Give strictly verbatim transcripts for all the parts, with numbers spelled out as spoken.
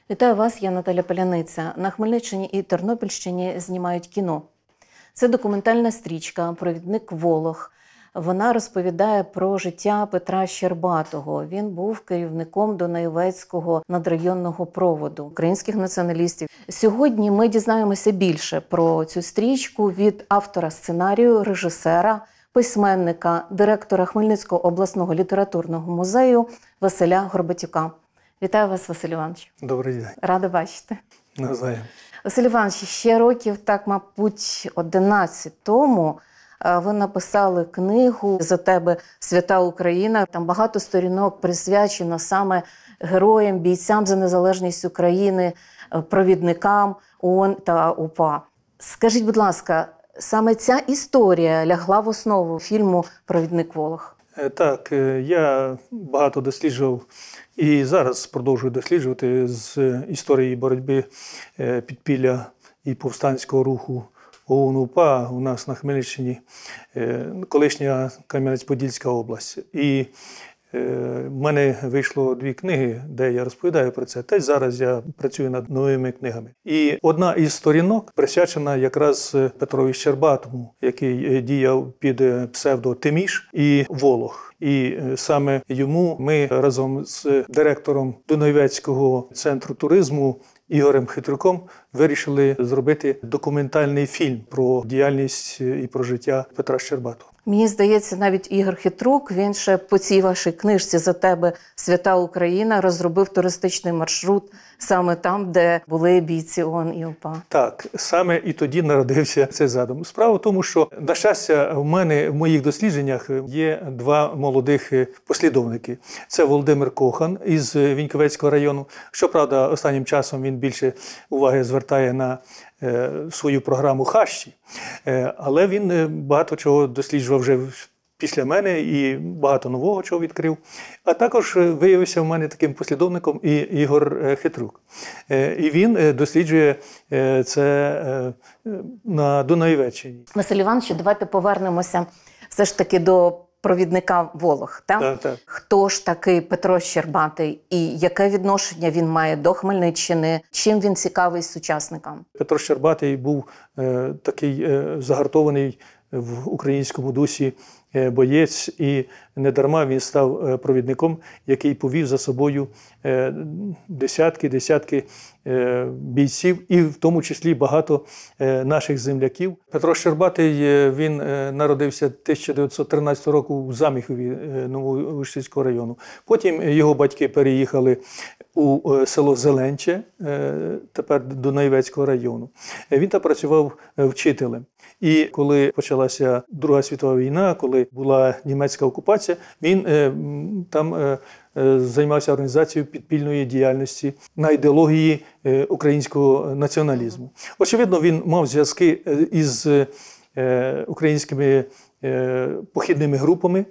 Вітаю вас, я Наталя Поляниця. На Хмельниччині і Тернопільщині знімають кіно. Це документальна стрічка «Провідник Волох». Вона розповідає про життя Петра Щербатого. Він був керівником Дунаєвецького надрайонного проводу українських націоналістів. Сьогодні ми дізнаємося більше про цю стрічку від автора сценарію, режисера, письменника, директора Хмельницького обласного літературного музею Василя Горбатюка. Вітаю вас, Василь Іванович. Добрий день. Рада бачити. Навзаєм. Василь Іванович, ще років, так, мабуть, одинадцять тому ви написали книгу «За тебе, свята Україна». Там багато сторінок присвячено саме героям, бійцям за незалежність України, провідникам ООН та УПА. Скажіть, будь ласка, саме ця історія лягла в основу фільму «Провідник Волох»? Так, я багато досліджував і зараз продовжую досліджувати з історії боротьби підпілля і повстанського руху ОУН-УПА у нас на Хмельниччині, колишня Кам'янець-Подільська область. І в мене вийшло дві книги, де я розповідаю про це. Та зараз я працюю над новими книгами. І одна із сторінок присвячена якраз Петрові Щербатому, який діяв під псевдо Тиміш і Волох. І саме йому ми разом з директором Дунаєвецького центру туризму Ігорем Хитруком вирішили зробити документальний фільм про діяльність і про життя Петра Щербатого. Мені здається, навіть Ігор Хитрук, він ще по цій вашій книжці «За тебе, свята Україна» розробив туристичний маршрут саме там, де були бійці ООН і УПА. Так, саме і тоді народився цей задум. Справа в тому, що, на щастя, в мене в моїх дослідженнях є два молодих послідовники. Це Володимир Кохан із Віньковецького району. Щоправда, останнім часом він більше уваги звертає на свою програму «Хащі». Але він багато чого досліджував вже після мене і багато нового чого відкрив. А також виявився в мене таким послідовником і Ігор Хитрук. І він досліджує це на Дунаєвеччині. Василь Іванович, давайте повернемося все ж таки до провідника Волох. Так? Так, так. Хто ж такий Петро Щербатий і яке відношення він має до Хмельниччини? Чим він цікавий сучасникам? Петро Щербатий був е, такий е, загартований в українському дусі е, боєць, і недарма він став провідником, який повів за собою е, десятки, десятки е, бійців, і в тому числі багато е, наших земляків. Петро Щербатий, е, він е, народився тисяча дев'ятсот тринадцятого року в Заміхові е, Новоушицького району. Потім його батьки переїхали у село Зеленче, тепер Дунаєвецького району. Він там працював вчителем. І коли почалася Друга світова війна, коли була німецька окупація, він там займався організацією підпільної діяльності на ідеології українського націоналізму. Очевидно, він мав зв'язки із українськими похідними групами,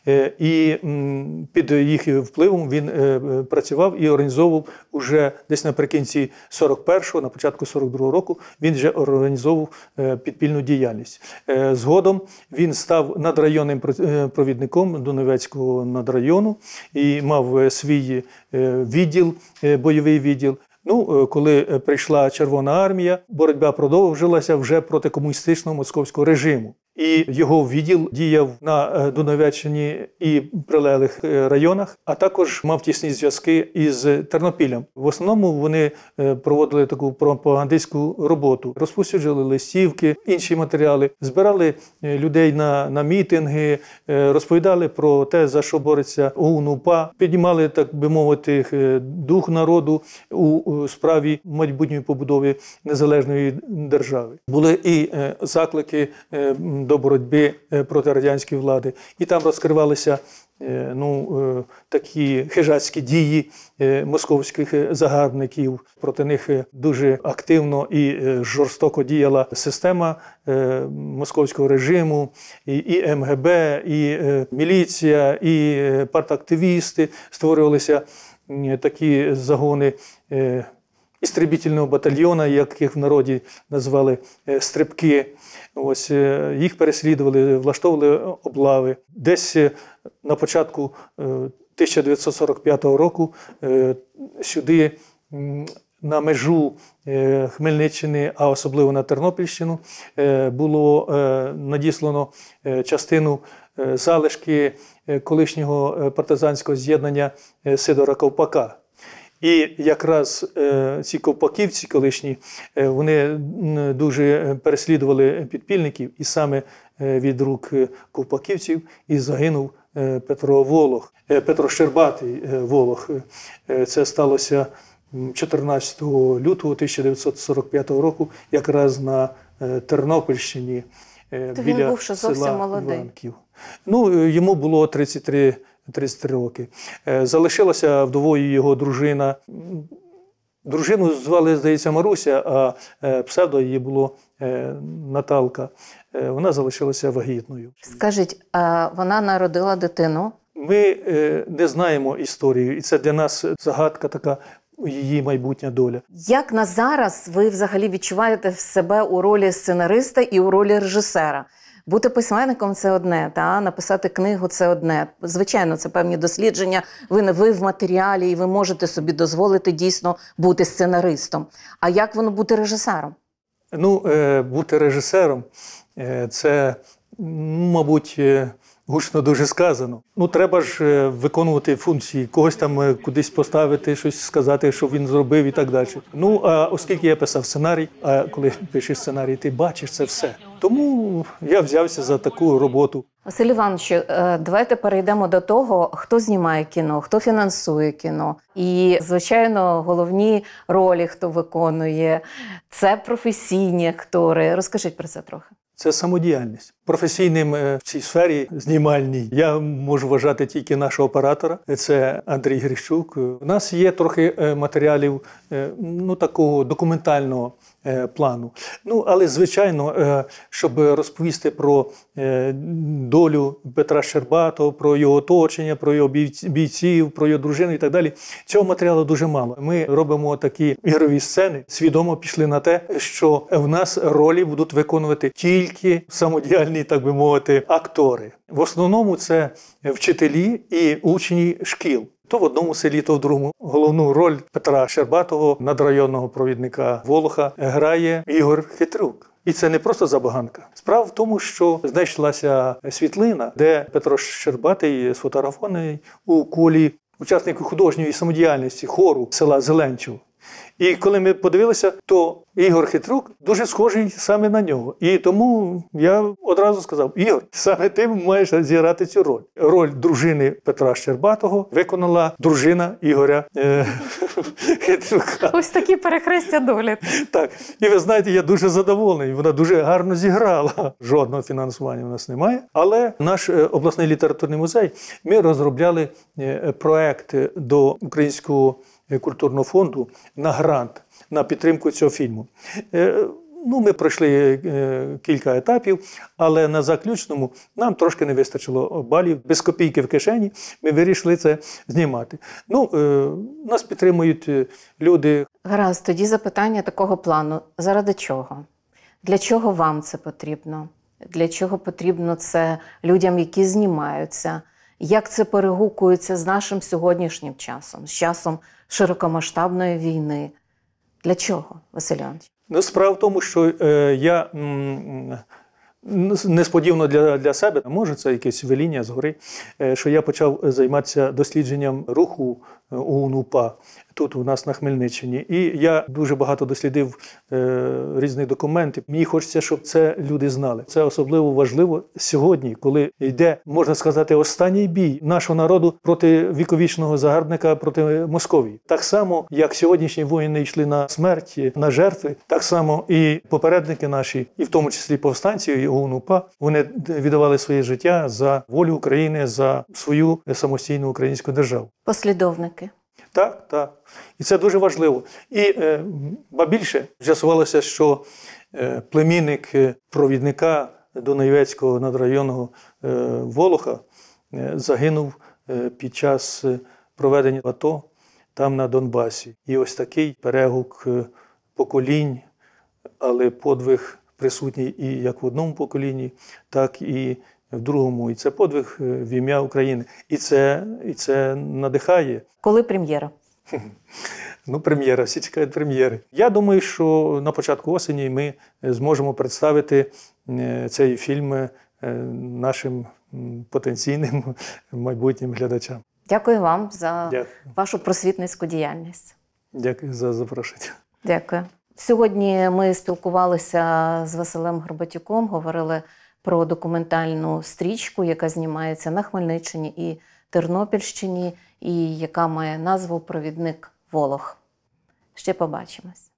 і під їх впливом він працював і організовував уже десь наприкінці сорок першого, на початку сорок другого року, він вже організовував підпільну діяльність. Згодом він став надрайонним провідником Дунаєвецького надрайону і мав свій відділ, бойовий відділ. Ну, коли прийшла Червона армія, боротьба продовжилася вже проти комуністичного московського режиму. І його відділ діяв на Дунаєвеччині і прилеглих районах, а також мав тісні зв'язки із Тернопіллям. В основному вони проводили таку пропагандистську роботу, розповсюджували листівки, інші матеріали, збирали людей на, на мітинги, розповідали про те, за що бореться ОУН-УПА, піднімали, так би мовити, дух народу у справі майбутньої побудови незалежної держави. Були і заклики до боротьби проти радянської влади. І там розкривалися ну, такі хижацькі дії московських загарбників. Проти них дуже активно і жорстоко діяла система московського режиму, і ем ге бе, і міліція, і партактивісти. Створювалися такі загони істребітельного батальйону, як їх в народі назвали стрибки. Ось їх переслідували, влаштовували облави. Десь на початку тисяча дев'ятсот сорок п'ятого року сюди на межу Хмельниччини, а особливо на Тернопільщину, було надіслано частину залишки колишнього партизанського з'єднання Сидора Ковпака. І якраз ці ковпаківці колишні, вони дуже переслідували підпільників, і саме від рук ковпаківців і загинув Петро Волох, Петро Щербатий Волох. Це сталося чотирнадцятого лютого тисяча дев'ятсот сорок п'ятого року, якраз на Тернопільщині, То біля він був ще зовсім села молодий. Іванків. Ну, йому було тридцять три, тридцять три роки. Залишилася вдовою його дружина. Дружину звали, здається, Маруся, а псевдо її було Наталка. Вона залишилася вагітною. Скажіть, а вона народила дитину? Ми не знаємо історію, і це для нас загадка така, її майбутня доля. Як на зараз ви взагалі відчуваєте себе у ролі сценариста і у ролі режисера? Бути письменником – це одне, та написати книгу – це одне. Звичайно, це певні дослідження, ви не ви в матеріалі, і ви можете собі дозволити дійсно бути сценаристом. А як воно бути режисером? Ну, бути режисером – це, мабуть, гучно дуже сказано. Ну, треба ж виконувати функції, когось там кудись поставити, щось сказати, що він зробив і так далі. Ну, а оскільки я писав сценарій, а коли пишеш сценарій, ти бачиш це все. Тому я взявся за таку роботу. Василь Іванович, давайте перейдемо до того, хто знімає кіно, хто фінансує кіно. І, звичайно, головні ролі, хто виконує, це професійні актори. Розкажіть про це трохи. Це самодіяльність. Професійним в цій сфері знімальній я можу вважати тільки нашого оператора. Це Андрій Грищук. У нас є трохи матеріалів ну, такого документального плану. Ну, але, звичайно, щоб розповісти про долю Петра Щербатого, про його оточення, про його бійців, про його дружину і так далі, цього матеріалу дуже мало. Ми робимо такі ігрові сцени, свідомо пішли на те, що в нас ролі будуть виконувати тільки самодіяльні, так би мовити, актори. В основному це вчителі і учні шкіл. То в одному селі, то в другому. Головну роль Петра Щербатого, надрайонного провідника Волоха, грає Ігор Хитрук. І це не просто забаганка. Справа в тому, що знайшлася світлина, де Петро Щербатий сфотографований у колі учасників художньої самодіяльності хору села Зеленчів. І коли ми подивилися, то Ігор Хитрук дуже схожий саме на нього. І тому я одразу сказав: Ігор, саме ти маєш зіграти цю роль. Роль дружини Петра Щербатого виконала дружина Ігоря е- Хитрука. Ось такі перехрестя долі. Так. І ви знаєте, я дуже задоволений. Вона дуже гарно зіграла. Жодного фінансування у нас немає. Але наш обласний літературний музей, ми розробляли проект до Українського культурного фонду на грант, на підтримку цього фільму. Ну, ми пройшли кілька етапів, але на заключному нам трошки не вистачило балів. Без копійки в кишені ми вирішили це знімати. Ну, нас підтримують люди. Гаразд, тоді запитання такого плану. Заради чого? Для чого вам це потрібно? Для чого потрібно це людям, які знімаються? Як це перегукується з нашим сьогоднішнім часом, з часом широкомасштабної війни? Для чого, Василь Іванович? Ну, справа в тому, що е, я м, несподівано для, для себе, може це якесь веління згори, е, що я почав займатися дослідженням руху ОУН-УПА тут у нас на Хмельниччині. І я дуже багато дослідив е, різних документів. Мені хочеться, щоб це люди знали. Це особливо важливо сьогодні, коли йде, можна сказати, останній бій нашого народу проти віковічного загарбника, проти Московії. Так само, як сьогоднішні воїни йшли на смерть, на жертви, так само і попередники наші, і в тому числі повстанці, і ОУН-УПА, вони віддавали своє життя за волю України, за свою самостійну українську державу. Послідовники. Так, так. І це дуже важливо. І, е, ба більше, з'ясувалося, що е, племінник провідника Дунаєвецького надрайонного е, Волоха е, загинув е, під час проведення АТО там на Донбасі. І ось такий перегук е, поколінь, але подвиг присутній і як в одному поколінні, так і в другому. І це подвиг в ім'я України. І це, і це надихає. Коли прем'єра? Ну, прем'єра, всі чекають прем'єри. Я думаю, що на початку осені ми зможемо представити цей фільм нашим потенційним майбутнім глядачам. Дякую вам за Дякую. вашу просвітницьку діяльність. Дякую за запрошення. Дякую. Сьогодні ми спілкувалися з Василем Горбатюком, говорили про документальну стрічку, яка знімається на Хмельниччині і Тернопільщині, і яка має назву «Провідник Волох». Ще побачимось.